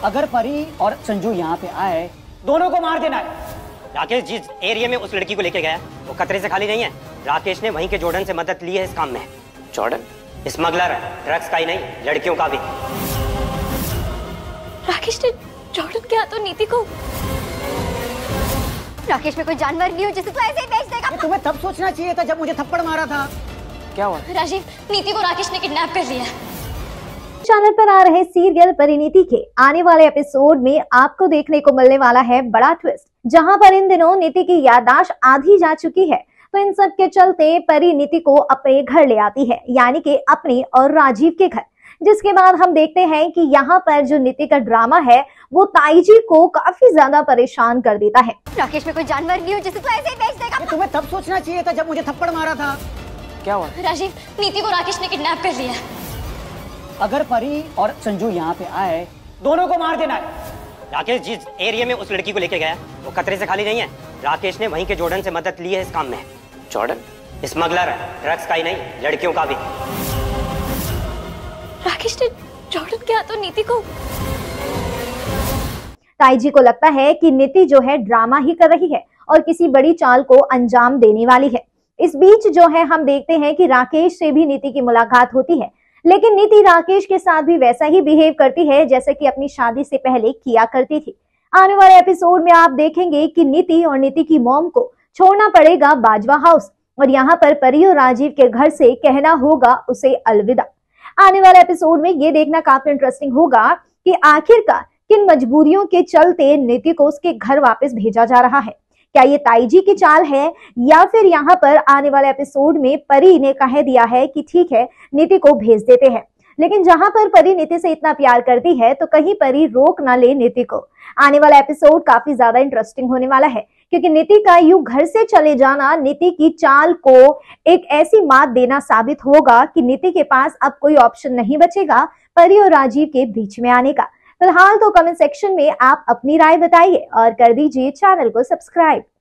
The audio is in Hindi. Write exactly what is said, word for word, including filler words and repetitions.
अगर परी और संजू यहाँ पे आए, दोनों को मार देना है। राकेश जिस एरिया में उस लड़की को लेके गया वो खतरे से खाली नहीं है। राकेश ने वहीं के जॉर्डन से मदद ली है इस काम में। जॉर्डन स्मगलर है, ड्रग्स का ही नहीं लड़कियों का भी। राकेश ने जॉर्डन के हाथों नीति को। राकेश में कोई जानवर नहीं हो जिसे तो ऐसे ही बेच देगा। तुम्हें तब सोचना चाहिए था जब मुझे थप्पड़ मारा था। क्या हुआ? राजीव, नीति को राकेश ने किडनैप कर लिया। चैनल पर आ रहे सीरियल परिणीति के आने वाले एपिसोड में आपको देखने को मिलने वाला है बड़ा ट्विस्ट, जहां पर इन दिनों नीति की याददाश्त आधी जा चुकी है। तो इन सब के चलते परी नीति को अपने घर ले आती है, यानी कि अपने और राजीव के घर। जिसके बाद हम देखते हैं कि यहाँ पर जो नीति का ड्रामा है वो ताईजी को काफी ज्यादा परेशान कर देता है। राकेश में कोई जानवर नहीं हो जिसे तो ऐसे ही बेच देगा। तुम्हें तब सोचना चाहिए था जब मुझे थप्पड़ मारा था। क्या हुआ? राजीव, नीति को राकेश ने किडनैप कर लिया। अगर परी और संजू यहाँ पे आए, दोनों को मार देना है। राकेश जिस एरिया में उस लड़की को लेके गया वो खतरे से खाली नहीं है। राकेश ने वहीं के जॉर्डन से मदद ली है इस काम में। जॉर्डन स्मगलर है, ड्रग्स का ही नहीं लड़कियों का भी। राकेश ने जॉर्डन के हाथों नीति को। ताईजी को लगता है कि नीति जो है ड्रामा ही कर रही है और किसी बड़ी चाल को अंजाम देने वाली है। इस बीच जो है हम देखते हैं कि राकेश से भी नीति की मुलाकात होती है, लेकिन नीति राकेश के साथ भी वैसा ही बिहेव करती है जैसे कि अपनी शादी से पहले किया करती थी। आने वाले एपिसोड में आप देखेंगे कि नीति और नीति की मॉम को छोड़ना पड़ेगा बाजवा हाउस और यहाँ पर परी और राजीव के घर से कहना होगा उसे अलविदा। आने वाले एपिसोड में ये देखना काफी इंटरेस्टिंग होगा कि आखिरकार किन मजबूरियों के चलते नीति को उसके घर वापस भेजा जा रहा है। क्या ये ताईजी की चाल है या फिर यहाँ पर आने वाले एपिसोड में परी ने कह दिया है कि ठीक है नीति को भेज देते हैं। लेकिन जहां पर परी नीति से इतना प्यार करती है तो कहीं परी रोक ना ले नीति को। आने वाला एपिसोड काफी ज्यादा इंटरेस्टिंग होने वाला है, क्योंकि नीति का यूं घर से चले जाना नीति की चाल को एक ऐसी मात देना साबित होगा कि नीति के पास अब कोई ऑप्शन नहीं बचेगा परी और राजीव के बीच में आने का। फिलहाल तो कमेंट सेक्शन में आप अपनी राय बताइए और कर दीजिए चैनल को सब्सक्राइब।